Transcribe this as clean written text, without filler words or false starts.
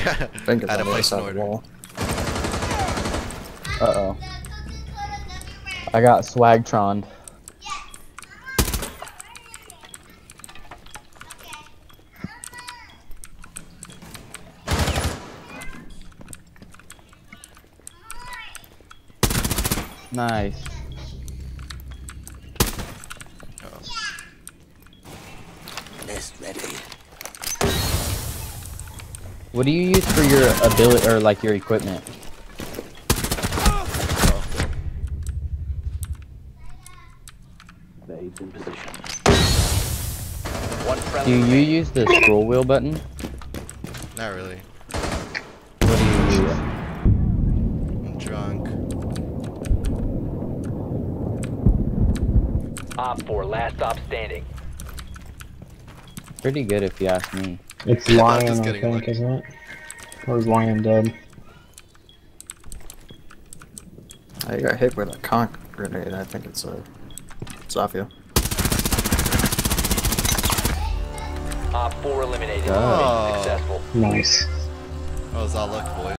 I think it's had to on the other place side an of the order. wall. Uh-oh. I got Swagtron. Nice. Nest ready. What do you use for your ability, or like your equipment? Babes in position. Do you use the scroll wheel button? Not really. What do you use? I'm drunk. Op 4, last stop standing. Pretty good if you ask me. It's I'm Lion, just I kidding, think, Lucky. isn't it? Or is Lion dead? I got hit with a conch grenade. I think it's Zafia. Op 4 eliminated. Oh. Successful. Nice. That was all luck, boys.